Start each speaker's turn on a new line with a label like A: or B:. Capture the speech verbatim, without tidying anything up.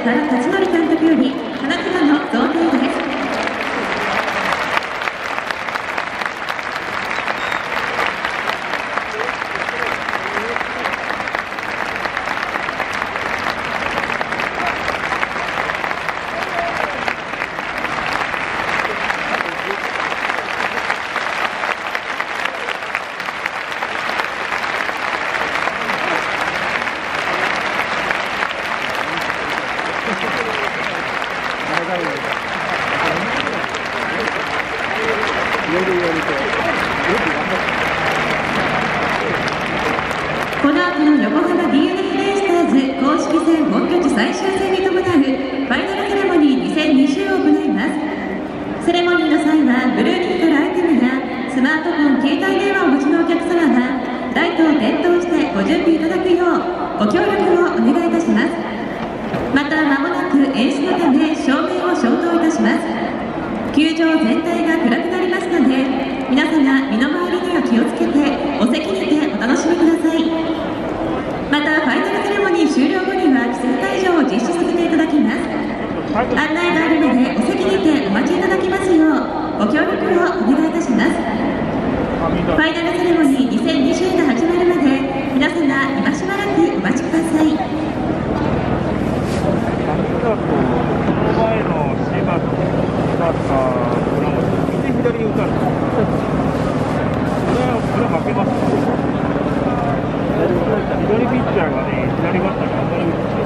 A: 原辰徳監督より花束の贈呈です。この後の横浜 ディーエヌエフ ベイスターズ公式戦本拠地最終戦に伴うファイナルセレモニーにせんにじゅうを行います。セレモニーの際はブルーに光るアイテムやスマートフォン、携帯電話をお持ちのお客様はライトを点灯してご準備いただくようご協力をお願いいたします。また間もなく演出のため照明を消灯いたします。球場全体が暗くなりますので皆様身の回りには気をつけてお席にてお楽しみください。またファイナルセレモニー終了後には規制退場を実施させていただきます。案内があるのでお席にてお待ちいただきますようご協力をお願いいたします。ファイナルセレモニーにせんにじゅうが始まるまで皆様今しばらくお待ちください。
B: 左に打たれた。これはこれ負けます。左ピッチャーがね、左バッターに当たる。